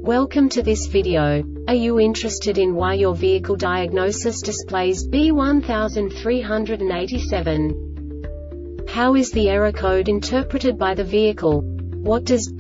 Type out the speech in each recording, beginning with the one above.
Welcome to this video. Are you interested in why your vehicle diagnosis displays B1387? How is the error code interpreted by the vehicle? What does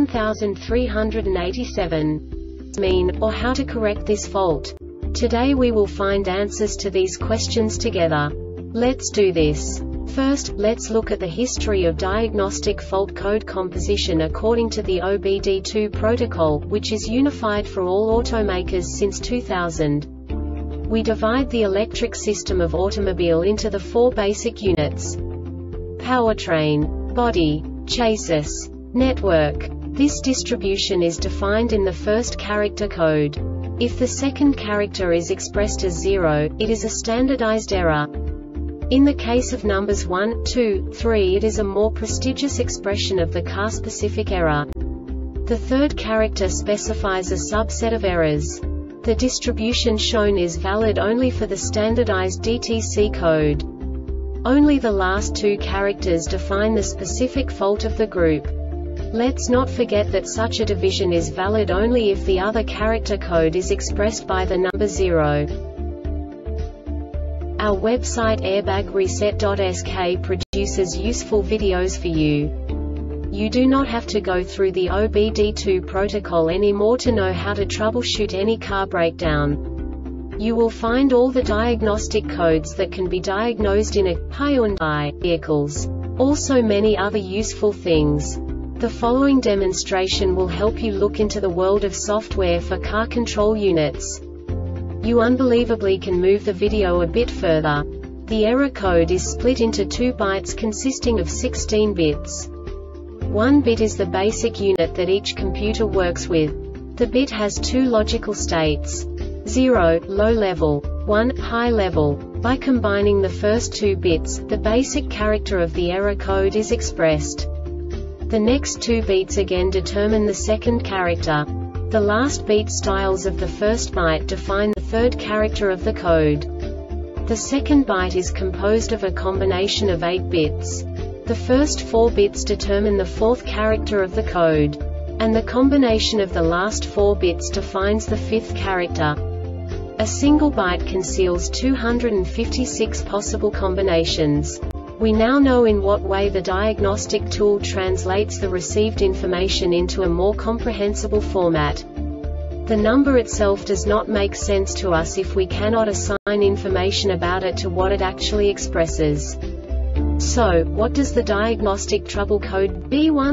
B1387 mean, or how to correct this fault? Today we will find answers to these questions together. Let's do this. First, let's look at the history of diagnostic fault code composition according to the OBD2 protocol, which is unified for all automakers since 2000. We divide the electric system of automobile into the four basic units: powertrain, body, chassis, network. This distribution is defined in the first character code. If the second character is expressed as 0, it is a standardized error. In the case of numbers 1, 2, 3, it is a more prestigious expression of the car-specific error. The third character specifies a subset of errors. The distribution shown is valid only for the standardized DTC code. Only the last two characters define the specific fault of the group. Let's not forget that such a division is valid only if the other character code is expressed by the number 0. Our website airbagreset.sk produces useful videos for you. You do not have to go through the OBD2 protocol anymore to know how to troubleshoot any car breakdown. You will find all the diagnostic codes that can be diagnosed in a Hyundai vehicles. Also many other useful things. The following demonstration will help you look into the world of software for car control units. You unbelievably can move the video a bit further. The error code is split into 2 bytes consisting of 16 bits. 1 bit is the basic unit that each computer works with. The bit has 2 logical states: 0, low level, 1, high level. By combining the first 2 bits, the basic character of the error code is expressed. The next 2 beats again determine the second character. The last beat styles of the first byte define the third character of the code. The second byte is composed of a combination of 8 bits. The first 4 bits determine the fourth character of the code. And the combination of the last 4 bits defines the fifth character. A single byte conceals 256 possible combinations. We now know in what way the diagnostic tool translates the received information into a more comprehensible format. The number itself does not make sense to us if we cannot assign information about it to what it actually expresses. So, what does the diagnostic trouble code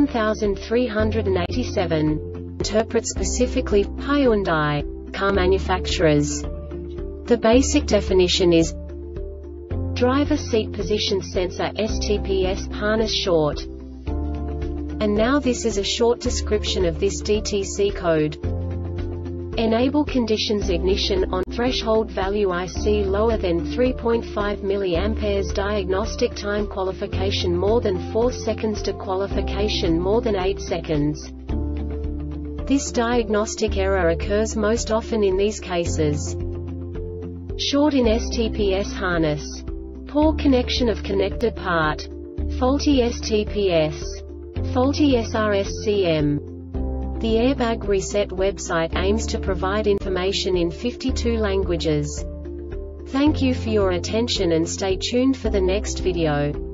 B1387 interpret specifically for Hyundai car manufacturers? The basic definition is driver seat position sensor STPS harness short. And now this is a short description of this DTC code. Enable conditions ignition on threshold value IC lower than 3.5 mA diagnostic time qualification more than 4 seconds to qualification more than 8 seconds. This diagnostic error occurs most often in these cases: short in STPS harness, poor connection of connected part, faulty STPS, faulty SRSCM. The Airbag Reset website aims to provide information in 52 languages. Thank you for your attention and stay tuned for the next video.